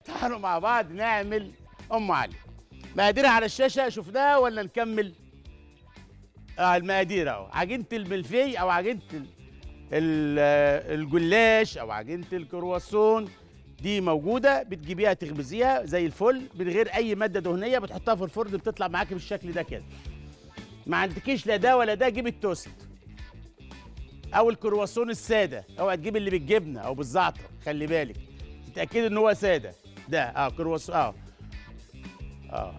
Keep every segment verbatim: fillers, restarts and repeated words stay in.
تعالوا مع بعض نعمل ام علي. مقاديرها على الشاشه شفناها ولا نكمل؟ اه المقادير اهو. عجينه الملفي او عجينه ال- ال- آه، الجلاش او عجينه الكرواسون دي موجوده، بتجيبيها تخبزيها زي الفل من غير اي ماده دهنيه، بتحطها في الفرن بتطلع معاكي بالشكل ده كده. ما عندكيش لا ده ولا ده، جيب التوست او الكرواسون الساده، اوعى تجيب اللي بالجبنه او بالزعتر، خلي بالك تتاكدي ان هو ساده. ده اه كرواسون اه اه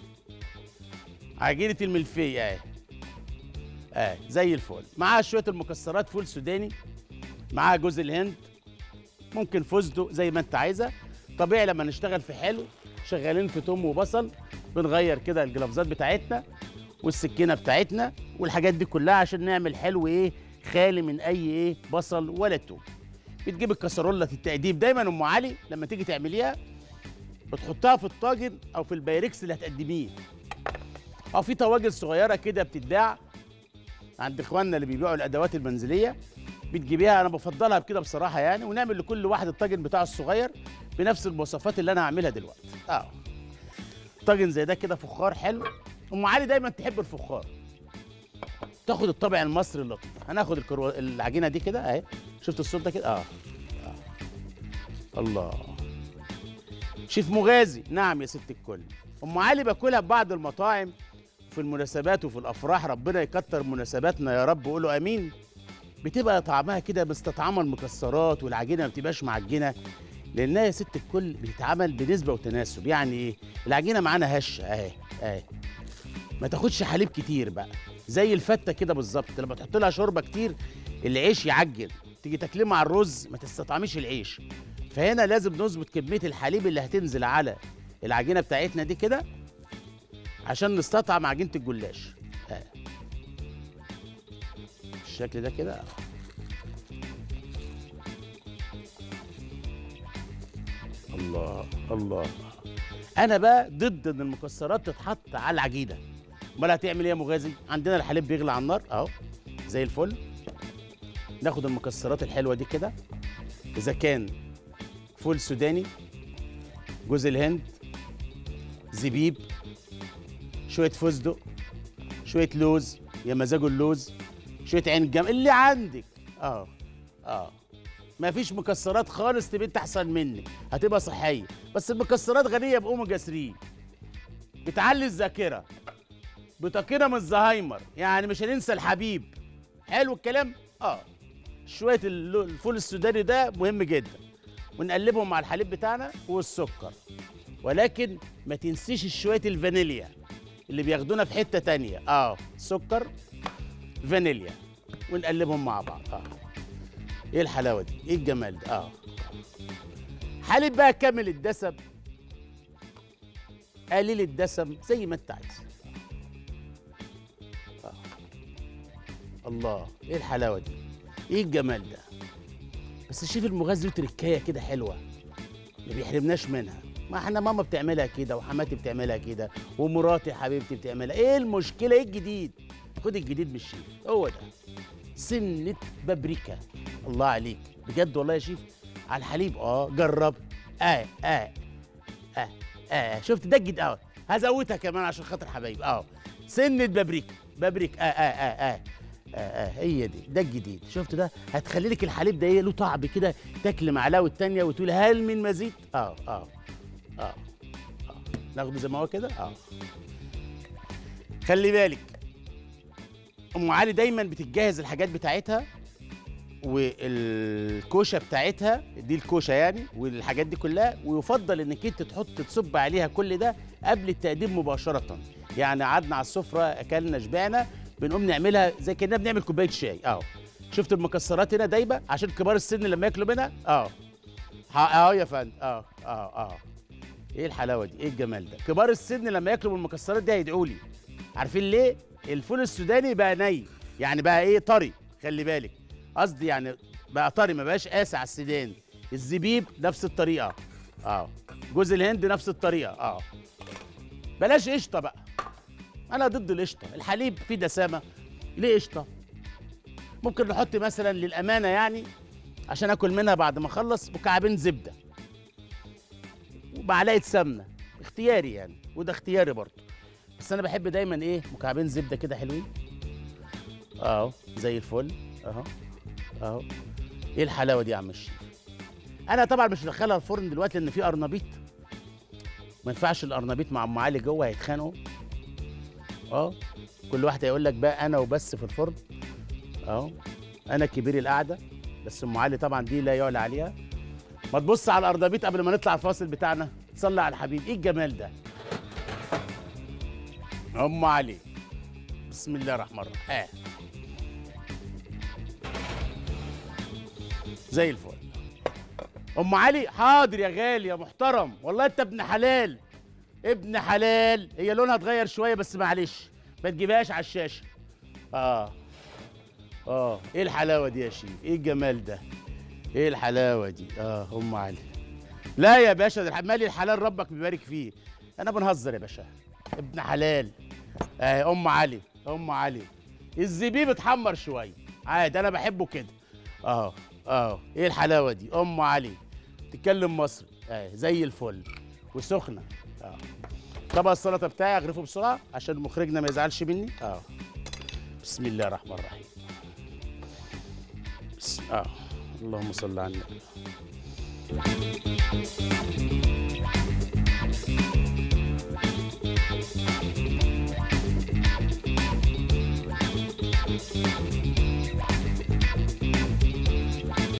عجينه الملفيه اهي اه زي الفل. معاها شويه المكسرات، فول سوداني، معاها جوز الهند، ممكن فستق زي ما انت عايزه. طبيعي لما نشتغل في حلو شغالين في توم وبصل، بنغير كده الجلافزات بتاعتنا والسكينه بتاعتنا والحاجات دي كلها عشان نعمل حلو ايه خالي من اي ايه بصل ولا توم. بتجيب الكسرولة التقديم دايما ام علي لما تيجي تعمليها بتحطها في الطاجن او في البايركس اللي هتقدميه، او في طواجن صغيره كده بتتباع عند اخواننا اللي بيبيعوا الادوات المنزليه، بتجيبيها. انا بفضلها بكده بصراحه يعني، ونعمل لكل واحد الطاجن بتاعه الصغير بنفس المواصفات اللي انا هعملها دلوقتي. اه طاجن زي ده كده فخار حلو. ام علي دايما تحب الفخار، تاخد الطابع المصري اللطيف. هناخد الكرو... العجينه دي كده اهي، شفت الصوت ده كده اه, آه. الله. شيف مغازي، نعم يا ست الكل. ام علي باكلها في بعض المطاعم في المناسبات وفي الافراح، ربنا يكتر مناسباتنا يا رب، قولوا امين. بتبقى طعمها كده مستطعمه المكسرات والعجينه ما بتبقاش معجنه، لانها يا ست الكل بتتعمل بنسبه وتناسب. يعني ايه؟ العجينه معانا هشه اهي اهي، ما تاخدش حليب كتير بقى، زي الفته كده بالظبط. لما تحط لها شوربه كتير العيش يعجن، تيجي تاكليه مع الرز ما تستطعميش العيش. فهنا لازم نظبط كميه الحليب اللي هتنزل على العجينه بتاعتنا دي كده عشان نستطعم عجينه الجلاش. آه. بالشكل ده كده. الله الله. انا بقى ضد ان المكسرات تتحط على العجينه. امال هتعمل ايه يا مغازي؟ عندنا الحليب بيغلي على النار اهو زي الفل. ناخد المكسرات الحلوه دي كده، اذا كان فول سوداني، جوز الهند، زبيب، شويه فستق، شويه لوز يا مزاجه اللوز، شويه عين جم اللي عندك. اه اه ما فيش مكسرات خالص تبقى انت احسن مني، هتبقى صحيه. بس المكسرات غنيه باوميجا ثلاثة، بتعلي الذاكره، بتقينا من الزهايمر، يعني مش هننسى الحبيب. حلو الكلام. اه شويه اللو- الفول السوداني ده مهم جدا، ونقلبهم مع الحليب بتاعنا والسكر. ولكن ما تنسيش شويه الفانيليا اللي بياخدونا في حته تانية. اه سكر فانيليا، ونقلبهم مع بعض. اه ايه الحلاوه دي، ايه الجمال ده. اه حليب بقى كامل الدسم، قليل الدسم، زي ما انت عايز. آه. الله، ايه الحلاوه دي، ايه الجمال ده. بس الشيف المغذي له تركايه كده حلوه ما بيحرمناش منها. ما احنا ماما بتعملها كده، وحماتي بتعملها كده، ومراتي حبيبتي بتعملها. ايه المشكله، ايه الجديد؟ خد الجديد من الشيف، هو ده سنه بابريكا. الله عليك بجد والله يا شيف. على الحليب اه جرب. اه اه اه اه شفت ده الجديد. اه هزودها كمان عشان خاطر حبايبي. اه سنه بابريكا بابريكا اه اه اه اه آه آه هي دي، ده الجديد. شفت ده هتخلي لك الحليب ده ايه له طعم كده، تاكل معلقه والتانيه وتقول هل من مزيد. اه اه اه اه ناخده زي ما هو كده. اه خلي بالك ام علي دايما بتجهز الحاجات بتاعتها والكوشه بتاعتها دي، الكوشه يعني، والحاجات دي كلها. ويفضل انك انت تحط تصب عليها كل ده قبل التقديم مباشره. يعني قعدنا على السفره اكلنا شبعنا، بنقوم نعملها زي كاننا بنعمل كوبايه شاي. اه شفت المكسرات هنا دايبه عشان كبار السن لما ياكلوا منها. اه اه يا فندم. اه اه اه ايه الحلاوه دي، ايه الجمال ده. كبار السن لما ياكلوا من المكسرات دي هيدعوا لي. عارفين ليه؟ الفول السوداني بقى ني، يعني بقى ايه طري، خلي بالك قصدي، يعني بقى طري ما بقاش قاسي على السنان. الزبيب نفس الطريقه. اه جوز الهند نفس الطريقه. اه بلاش قشطه بقى، انا ضد القشطه. الحليب فيه دسامه، ليه قشطه؟ ممكن نحط مثلا للامانه يعني عشان اكل منها بعد ما اخلص مكعبين زبده، ومعلقه سمنه، اختياري يعني، وده اختياري برضه. بس انا بحب دايما ايه، مكعبين زبده كده حلوين اهو زي الفل اهو اهو. ايه الحلاوه دي يا عم الشيف؟ انا طبعا مش هدخلها الفرن دلوقتي لان في قرنبيط، ما ينفعش القرنبيط مع ام علي جوه هيتخانقوا. اه كل واحد هيقول لك بقى انا وبس في الفرن اهو. انا كبير القعده، بس ام علي طبعا دي لا يعلى عليها. ما تبص على القرنبيط قبل ما نطلع الفاصل بتاعنا، صلي على الحبيب. ايه الجمال ده؟ ام علي، بسم الله الرحمن الرحيم. اه زي الفل. ام علي حاضر يا غالي يا محترم، والله انت ابن حلال ابن حلال. هي لونها اتغير شويه بس معلش، ما تجيبهاش على الشاشه. اه اه ايه الحلاوه دي يا شيف؟ ايه الجمال ده؟ ايه الحلاوه دي؟ اه ام علي. لا يا باشا، ده مالي الحلال ربك بيبارك فيه. انا بنهزر يا باشا، ابن حلال. اه ام علي ام علي. الزبيب اتحمر شويه عادي، انا بحبه كده. اه اه ايه الحلاوه دي؟ ام علي تتكلم مصري اه زي الفل وسخنه. اه طبق السلطه بتاعي اغرفه بسرعه عشان مخرجنا ما يزعلش مني. اه بسم الله الرحمن الرحيم. بسم اه اللهم صل على النبي.